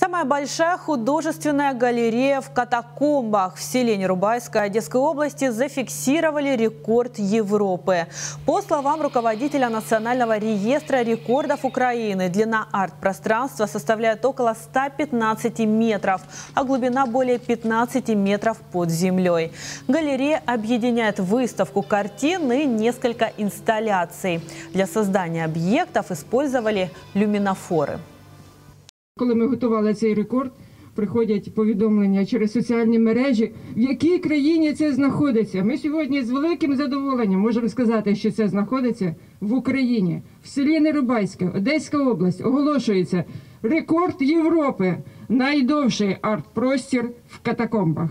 Самая большая художественная галерея в катакомбах в селе Нерубайское Одесской области зафиксировали рекорд Европы. По словам руководителя Национального реестра рекордов Украины, длина арт-пространства составляет около 115 метров, а глубина более 15 метров под землей. Галерея объединяет выставку картин и несколько инсталляций. Для создания объектов использовали люминофоры. Коли ми готували цей рекорд, приходять повідомлення через соціальні мережі, в якій країні це знаходиться. Ми сьогодні з великим задоволенням можемо сказати, що це знаходиться в Україні. В селі Нерубайське, Одеська область, оголошується рекорд Європи – найдовший арт-простір в катакомбах.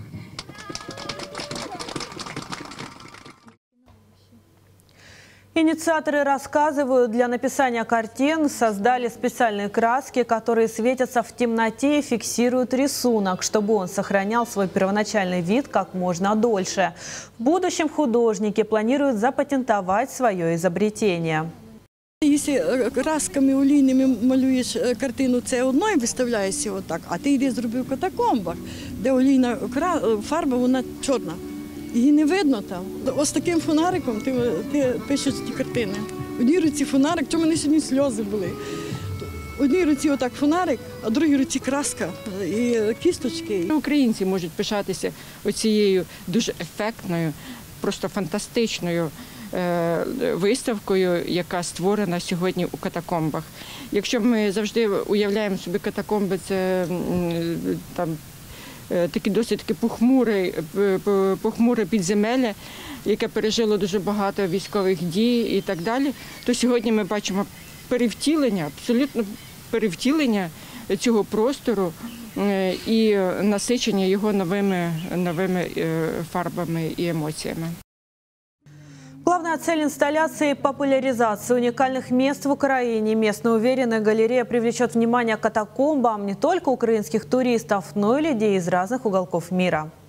Инициаторы рассказывают, для написания картин создали специальные краски, которые светятся в темноте и фиксируют рисунок, чтобы он сохранял свой первоначальный вид как можно дольше. В будущем художники планируют запатентовать свое изобретение. Якщо красками олійними малюєш картину, це одно і виставляєшся отак, а ти йди зробив в катакомбах, де олійна фарба, вона чорна. Її не видно там. Ось таким фонариком ти пишеш ті картини. В одній руці фонарик, чому мене сьогодні сльози були. В одній руці отак фонарик, а в другій руці краска і кісточки. Українці можуть пишатися оцією дуже ефектною, просто фантастичною виставкою, яка створена сьогодні у катакомбах. Якщо ми завжди уявляємо собі катакомби, це там таке досить похмуре підземелля, яке пережило дуже багато військових дій і так далі, то сьогодні ми бачимо перевтілення, абсолютно перевтілення цього простору і насичення його новими фарбами і емоціями. Главная цель инсталляции – популяризация уникальных мест в Украине. Местные уверены, галерея привлечет внимание к катакомбам не только украинских туристов, но и людей из разных уголков мира.